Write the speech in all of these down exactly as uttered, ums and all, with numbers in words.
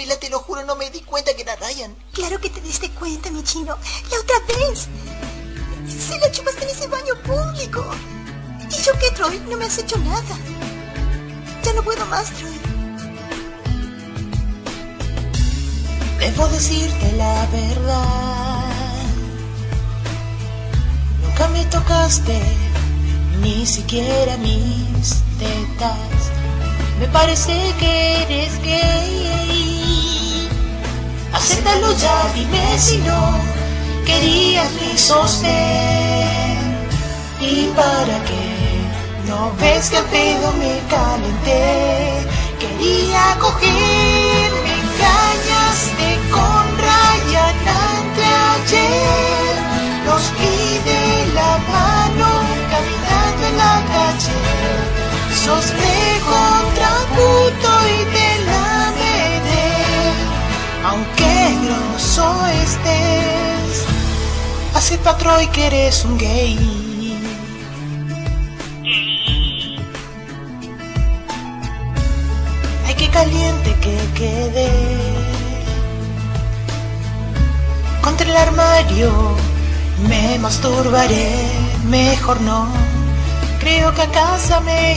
Mila, te lo juro, no me di cuenta que era Ryan. Claro que te diste cuenta, mi chino. La otra vez. Se la chupaste en ese baño público. ¿Y yo qué, Troy? No me has hecho nada. Ya no puedo más, Troy. Debo decirte la verdad. Nunca me tocaste, ni siquiera mis tetas. Me parece que eres gay. Acéptalo ya, dime si no querías mi sostén. ¿Y para qué? ¿No ves que al pedo me calenté? Quería coger, me engañaste con Ryan anteayer. Nos pide la mano caminando en la calle. Sos recontra puto y te la veré. Aunque grosso estés, acepta, Troy, que eres un gay. Ay, qué caliente que quedé contra el armario. Me masturbaré, mejor no. Creo que a casa me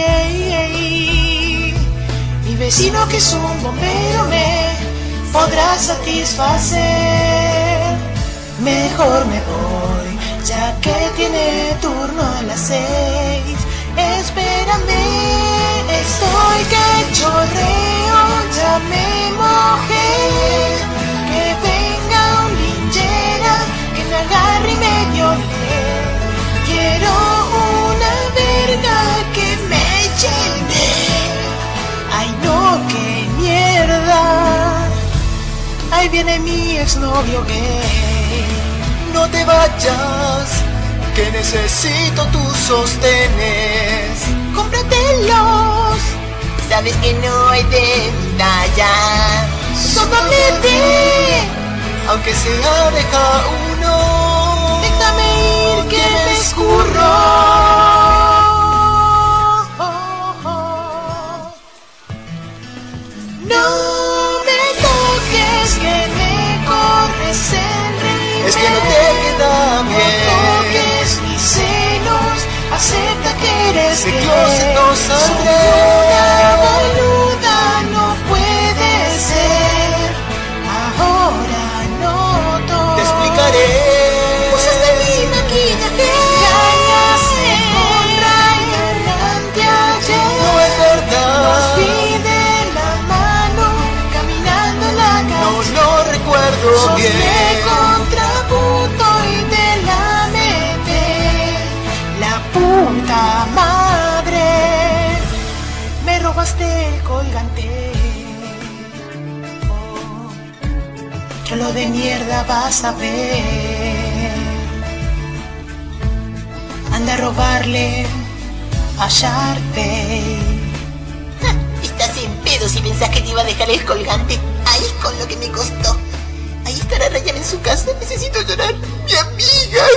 iré. Mi vecino, que es un bombero, me podrá satisfacer. Mejor me voy, ya que tiene turno a las seis. Espérame, estoy que chorreo, ya me mojé. Que venga un linchera, que me agarre y me viole. Quiero una verga que me llene. Ay no, qué mierda. Ahí viene mi exnovio gay. No te vayas, que necesito tus sostenes. ¡Cómpratelos! Sabes que no hay de mi talla. ¡Sómame! Aunque sea deja uno. Déjame ir, que me escurro. No me toques, que me corres el río. Es que no te queda bien. No toques mis senos, acepta que eres de gay. closet no saldré. Una boluda no puede ser. Ahora noto. Te explicaré. Usaste mi maquillaje. Engañaste con Ryan anteayer. No es verdad. Nos pide la mano caminando en la calle. No lo recuerdo Sos bien. de contrapunto y te la mete. La puta madre. Me robaste el colgante. Oh, cholo de mierda vas a ver. Anda a robarle a Sharpay. Estás en pedo si pensás que te iba a dejar el colgante. Ahí con lo que me costó. Ahí estará Ryan en su casa. Necesito llorar. Mi amiga.